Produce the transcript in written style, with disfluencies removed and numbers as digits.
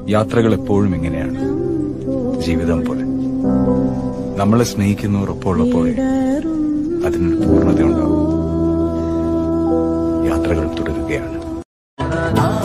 യാത്രകൾ എപ്പോഴും ഇങ്ങനെയാണ്, ജീവിതം പോലെ. നമ്മളെ സ്നേഹിക്കുന്നവർ ഒപ്പമുള്ളപ്പോഴേ അതിനൊരു പൂർണ്ണതയുണ്ടാവും. യാത്രകൾ തുടരുകയാണ്.